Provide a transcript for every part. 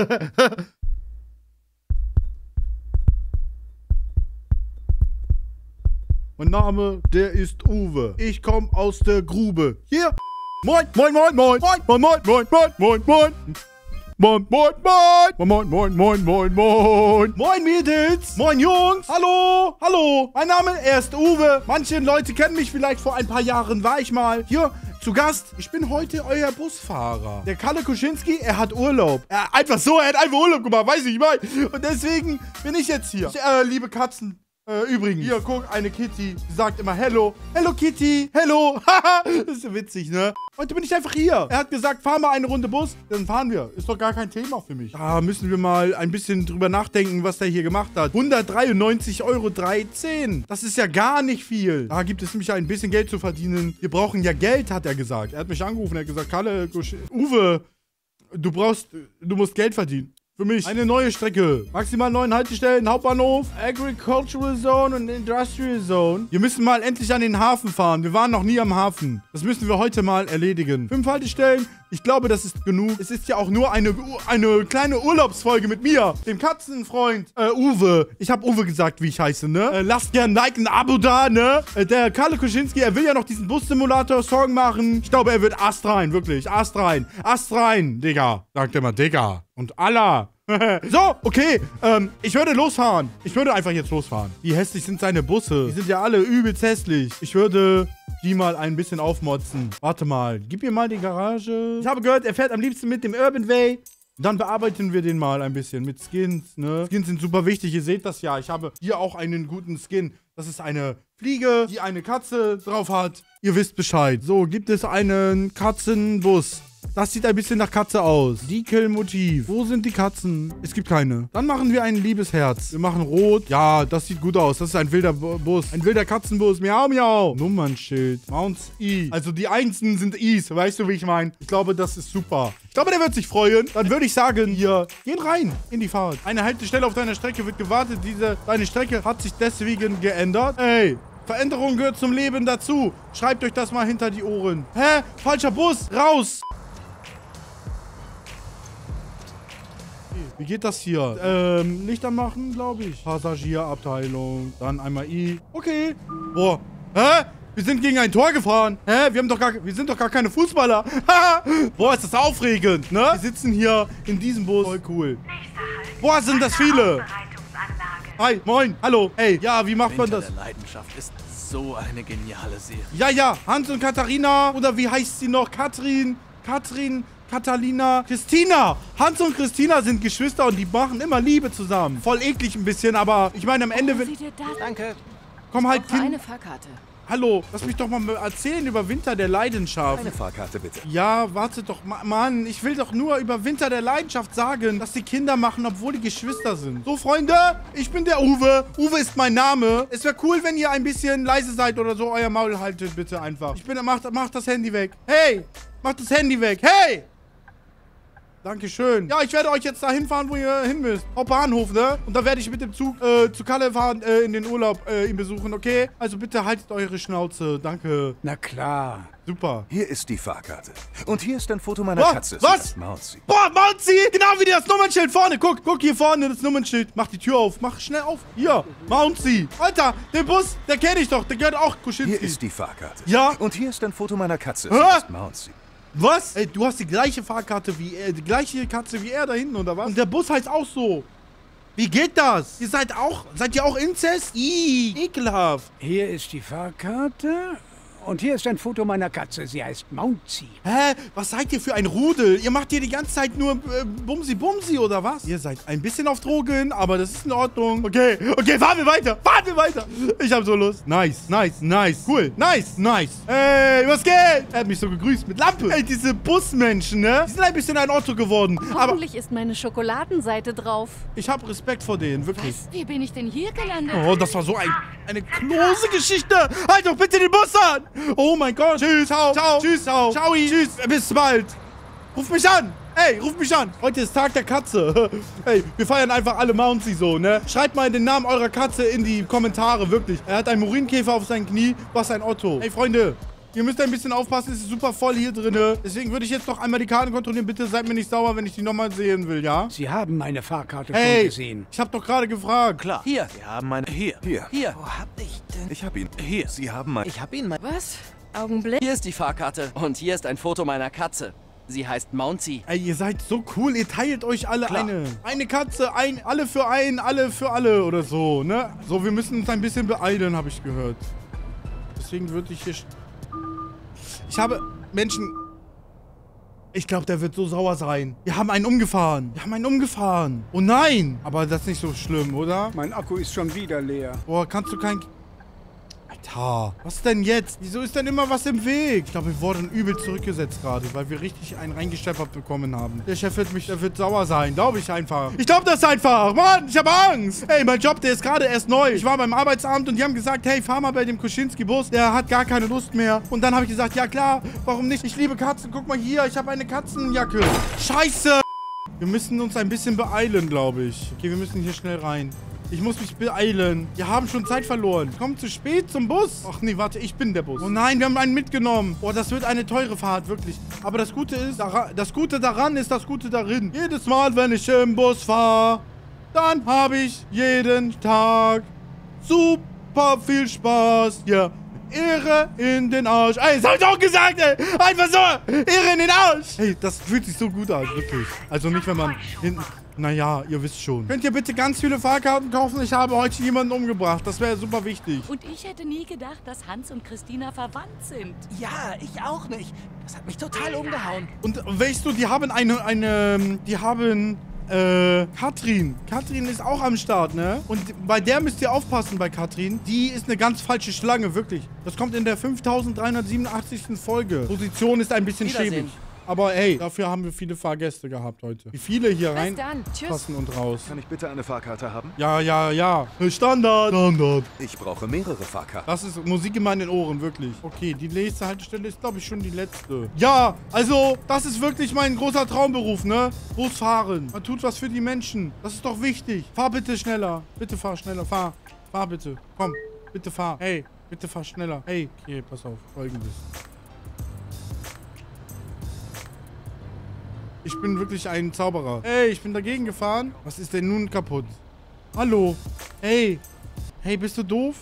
Mein Name, der ist Uwe. Ich komme aus der Grube. Hier. Moin, moin, moin, moin, moin, moin, moin, moin, moin, moin. Moin, moin, moin, moin, moin, moin, moin, moin. Moin, Mädels. Moin, Jungs. Hallo, hallo. Mein Name, er ist Uwe. Manche Leute kennen mich vielleicht. Vor ein paar Jahren war ich mal hier zu Gast. Ich bin heute euer Busfahrer. Der Kalle Kuschinski, er hat Urlaub. Er hat einfach Urlaub gemacht, weiß ich mal. Und deswegen bin ich jetzt hier. Liebe Katzen. Übrigens, hier, guck, eine Kitty, die sagt immer Hello. Hello, Kitty. Hello. Haha, das ist ja witzig, ne? Heute bin ich einfach hier. Er hat gesagt, fahr mal eine Runde Bus. Dann fahren wir. Ist doch gar kein Thema für mich. Da müssen wir mal ein bisschen drüber nachdenken, was der hier gemacht hat. 193,13 €. Das ist ja gar nicht viel. Da gibt es nämlich ein bisschen Geld zu verdienen. Wir brauchen ja Geld, hat er gesagt. Er hat mich angerufen, er hat gesagt, Kalle, Uwe, du musst Geld verdienen. Für mich eine neue Strecke. Maximal 9 Haltestellen, Hauptbahnhof, Agricultural Zone und Industrial Zone. Wir müssen mal endlich an den Hafen fahren. Wir waren noch nie am Hafen. Das müssen wir heute mal erledigen. 5 Haltestellen. Ich glaube, das ist genug. Es ist ja auch nur eine kleine Urlaubsfolge mit mir, dem Katzenfreund, Uwe. Ich habe Uwe gesagt, wie ich heiße, ne? Lasst gerne ein Like, ein Abo da, ne? Der Kalle Kuschinski, er will ja noch diesen Bus-Simulator-Song machen. Ich glaube, er wird astrein, wirklich. Astrein. Astrein, Digga. Sagt er mal, Digga. Und Allah. So, okay. Ich würde losfahren. Ich würde einfach jetzt losfahren. Wie hässlich sind seine Busse? Die sind ja alle übelst hässlich. Ich würde die mal ein bisschen aufmotzen. Warte mal. Gib mir mal die Garage. Ich habe gehört, er fährt am liebsten mit dem Urban Way. Dann bearbeiten wir den mal ein bisschen mit Skins, ne? Skins sind super wichtig. Ihr seht das ja. Ich habe hier auch einen guten Skin. Das ist eine Fliege, die eine Katze drauf hat. Ihr wisst Bescheid. So, gibt es einen Katzenbus. Das sieht ein bisschen nach Katze aus. Decal-Motiv. Wo sind die Katzen? Es gibt keine. Dann machen wir ein liebes Herz. Wir machen rot. Ja, das sieht gut aus. Das ist ein wilder Bus. Ein wilder Katzenbus. Miau, miau. Nummernschild. Mounts I. Also die Einsen sind Is. Weißt du, wie ich meine? Ich glaube, das ist super. Ich glaube, der wird sich freuen. Dann würde ich sagen, hier, gehen rein in die Fahrt. Eine Haltestelle auf deiner Strecke wird gewartet. Deine Strecke hat sich deswegen geändert. Ey. Veränderung gehört zum Leben dazu. Schreibt euch das mal hinter die Ohren. Hä? Falscher Bus. Raus. Wie geht das hier? Licht anmachen, glaube ich. Passagierabteilung. Dann einmal I. Okay. Boah. Hä? Wir sind gegen ein Tor gefahren. Hä? Wir sind doch gar keine Fußballer. Boah, ist das aufregend, ne? Wir sitzen hier in diesem Bus. Voll cool. Boah, sind das viele. Hi, moin, hallo. Ey, ja, wie macht man das? Winter der Leidenschaft ist so eine geniale Serie. Ja, ja. Hans und Katharina. Oder wie heißt sie noch? Katrin. Catalina, Christina. Hans und Christina sind Geschwister und die machen immer Liebe zusammen. Voll eklig ein bisschen, aber ich meine am Ende... Danke. Komm halt hin. Eine Fahrkarte. Hallo, lass mich doch mal erzählen über Winter der Leidenschaft. Eine Fahrkarte, bitte. Ja, warte doch, Mann. Ich will doch nur über Winter der Leidenschaft sagen, dass die Kinder machen, obwohl die Geschwister sind. So, Freunde, ich bin der Uwe. Uwe ist mein Name. Es wäre cool, wenn ihr ein bisschen leise seid oder so. Euer Maul haltet bitte einfach. Macht das Handy weg. Hey, macht das Handy weg. Hey! Dankeschön. Ja, ich werde euch jetzt dahin fahren, wo ihr hin müsst. Hauptbahnhof, ne? Und dann werde ich mit dem Zug zu Kalle fahren, in den Urlaub ihn besuchen, okay? Also bitte haltet eure Schnauze. Danke. Na klar. Super. Hier ist die Fahrkarte. Und hier ist ein Foto meiner Katze. Was? Mountsy. Boah, Mountsy! Genau wie das Nummernschild vorne. Guck hier vorne das Nummernschild. Mach die Tür auf. Mach schnell auf. Hier, Mountsy. Alter, den Bus, der kenne ich doch. Der gehört auch Kuschinski. Hier ist die Fahrkarte. Ja. Und hier ist ein Foto meiner Katze. Hä? Sie ist Mountsy. Was? Ey, du hast die gleiche Fahrkarte wie er, die gleiche Katze wie er da hinten, oder was? Und der Bus heißt auch so. Wie geht das? Seid ihr auch Inzest? Ekelhaft. Hier ist die Fahrkarte. Und hier ist ein Foto meiner Katze. Sie heißt Mountsy. Hä? Was seid ihr für ein Rudel? Ihr macht hier die ganze Zeit nur Bumsi-Bumsi, oder was? Ihr seid ein bisschen auf Drogen, aber das ist in Ordnung. Okay, fahren wir weiter. Ich hab so Lust. Nice. Cool. Nice. Ey, was geht? Er hat mich so gegrüßt mit Lampe. Ey, diese Busmenschen, ne? Die sind ein bisschen ein Otto geworden. Hoffentlich ist meine Schokoladenseite drauf. Ich hab Respekt vor denen, wirklich. Was? Wie bin ich denn hier gelandet? Oh, das war so eine klose Geschichte. Halt doch bitte den Bus an. Oh mein Gott. Tschüss, ciao. Tschüss, ciao. Tschüss, bis bald. Ruf mich an. Ey, ruf mich an. Heute ist Tag der Katze. Ey, wir feiern einfach alle Mountsy so, ne? Schreibt mal den Namen eurer Katze in die Kommentare, wirklich. Er hat einen Marienkäfer auf seinem Knie. Was ein Otto. Ey, Freunde. Ihr müsst ein bisschen aufpassen, es ist super voll hier drin. Deswegen würde ich jetzt noch einmal die Karten kontrollieren. Bitte seid mir nicht sauer, wenn ich die nochmal sehen will, ja? Sie haben meine Fahrkarte schon Hey, gesehen. ich habe doch gerade gefragt. Klar. Hier, Sie haben meine... Hier. Hier. Wo hab ich denn... Ich hab ihn. Hier. Sie haben mein... Ich hab ihn... Was? Augenblick. Hier ist die Fahrkarte und hier ist ein Foto meiner Katze. Sie heißt Mounty. Ey, ihr seid so cool, ihr teilt euch alle Klar. eine Katze, alle für alle oder so, ne? So, wir müssen uns ein bisschen beeilen, habe ich gehört. Deswegen würde ich hier... Ich habe Menschen... Ich glaube, der wird so sauer sein. Wir haben einen umgefahren. Oh nein! Aber das ist nicht so schlimm, oder? Mein Akku ist schon wieder leer. Boah, kannst du kein... Alter, was denn jetzt? Wieso ist denn immer was im Weg? Ich glaube, wir wurden übel zurückgesetzt gerade, weil wir richtig einen reingescheppert bekommen haben. Der Chef wird sauer sein, glaube ich einfach. Ich glaube das einfach. Mann, ich habe Angst. Ey, mein Job, der ist gerade erst neu. Ich war beim Arbeitsamt und die haben gesagt, hey, fahr mal bei dem Kuschinski-Bus. Der hat gar keine Lust mehr. Und dann habe ich gesagt, ja klar, warum nicht? Ich liebe Katzen. Guck mal hier, ich habe eine Katzenjacke. Scheiße. Wir müssen uns ein bisschen beeilen, glaube ich. Okay, wir müssen hier schnell rein. Ich muss mich beeilen. Wir haben schon Zeit verloren. Kommt zu spät zum Bus. Ach nee, warte, ich bin der Bus. Oh nein, wir haben einen mitgenommen. Boah, das wird eine teure Fahrt, wirklich. Aber das Gute ist, das Gute daran ist das Gute darin. Jedes Mal, wenn ich im Bus fahre, dann habe ich jeden Tag super viel Spaß. Ja, Ehre in den Arsch. Ey, das hab ich auch gesagt, ey. Einfach so. Ehre in den Arsch. Hey, das fühlt sich so gut an, wirklich. Also nicht, wenn man hinten... Naja, ihr wisst schon. Könnt ihr bitte ganz viele Fahrkarten kaufen? Ich habe heute jemanden umgebracht. Das wäre super wichtig. Und ich hätte nie gedacht, dass Hans und Christina verwandt sind. Ja, ich auch nicht. Das hat mich total umgehauen. Und weißt du, die haben Katrin. Katrin ist auch am Start, ne? Und bei der müsst ihr aufpassen, bei Katrin. Die ist eine ganz falsche Schlange, wirklich. Das kommt in der 5387. Folge. Position ist ein bisschen Wiedersehen. schäbig. Aber hey, dafür haben wir viele Fahrgäste gehabt heute. Wie viele hier Bis dann. Tschüss. reinpassen und raus. Kann ich bitte eine Fahrkarte haben? Ja. Standard. Ich brauche mehrere Fahrkarten. Das ist Musik in meinen Ohren, wirklich. Okay, die nächste Haltestelle ist, glaube ich, schon die letzte. Ja, also, das ist wirklich mein großer Traumberuf, ne? Busfahren. Man tut was für die Menschen. Das ist doch wichtig. Fahr bitte schneller. Bitte fahr schneller. Fahr bitte. Komm, bitte fahr. Hey, bitte fahr schneller. Hey, okay, pass auf. Folgendes. Ich bin wirklich ein Zauberer. Hey, ich bin dagegen gefahren. Was ist denn nun kaputt? Hallo. Hey. Hey, bist du doof?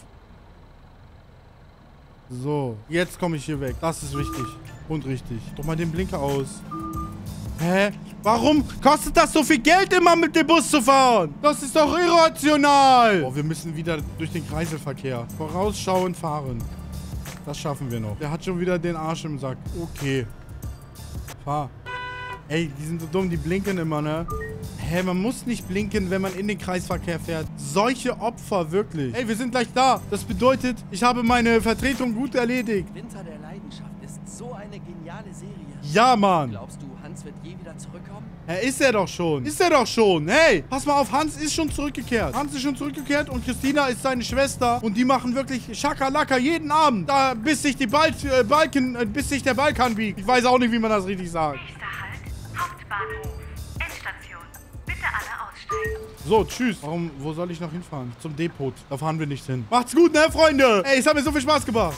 So, jetzt komme ich hier weg. Das ist wichtig. Und richtig. Doch mal den Blinker aus. Hä? Warum kostet das so viel Geld, immer mit dem Bus zu fahren? Das ist doch irrational. Oh, wir müssen wieder durch den Kreiselverkehr. Vorausschauend fahren. Das schaffen wir noch. Der hat schon wieder den Arsch im Sack. Okay. Fahr. Ey, die sind so dumm, die blinken immer, ne? Hä, man muss nicht blinken, wenn man in den Kreisverkehr fährt. Solche Opfer, wirklich. Ey, wir sind gleich da. Das bedeutet, ich habe meine Vertretung gut erledigt. Winter der Leidenschaft ist so eine geniale Serie. Ja, Mann. Glaubst du, Hans wird je wieder zurückkommen? Hä, ist er doch schon. Hey, pass mal auf, Hans ist schon zurückgekehrt. Und Christina ist seine Schwester. Und die machen wirklich Schakalaka jeden Abend. Da, bis sich der Balkan biegt. Ich weiß auch nicht, wie man das richtig sagt. Hauptbahnhof. Endstation. Bitte alle aussteigen. So, tschüss. Wo soll ich noch hinfahren? Zum Depot. Da fahren wir nicht hin. Macht's gut, ne, Freunde? Ey, es hat mir so viel Spaß gemacht.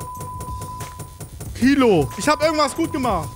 Kilo. Ich habe irgendwas gut gemacht.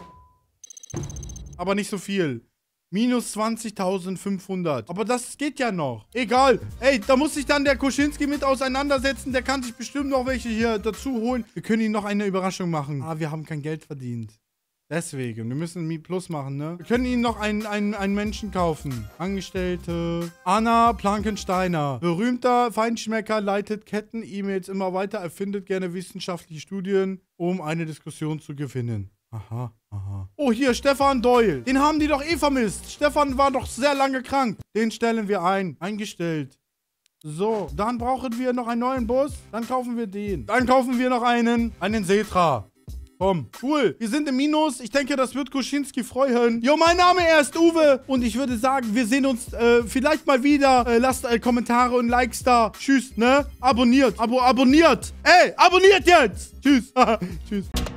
Aber nicht so viel. Minus 20.500. Aber das geht ja noch. Egal. Ey, da muss sich dann der Kuschinski mit auseinandersetzen. Der kann sich bestimmt noch welche hier dazu holen. Wir können ihm noch eine Überraschung machen. Ah, wir haben kein Geld verdient. Deswegen, wir müssen Mi Plus machen, ne? Wir können ihnen noch einen Menschen kaufen. Angestellte. Anna Plankensteiner. Berühmter Feinschmecker, leitet Ketten-E-Mails immer weiter, erfindet gerne wissenschaftliche Studien, um eine Diskussion zu gewinnen. Aha. Oh, hier, Stefan Doyle. Den haben die doch eh vermisst. Stefan war doch sehr lange krank. Den stellen wir ein. Eingestellt. So, dann brauchen wir noch einen neuen Bus. Dann kaufen wir den. Dann kaufen wir noch einen Setra. Komm, cool. Wir sind im Minus. Ich denke, das wird Kuschinski freuen. Jo, mein Name ist Uwe. Und ich würde sagen, wir sehen uns vielleicht mal wieder. Lasst Kommentare und Likes da. Tschüss, ne? Abonniert. Abonniert. Ey, abonniert jetzt. Tschüss. Tschüss.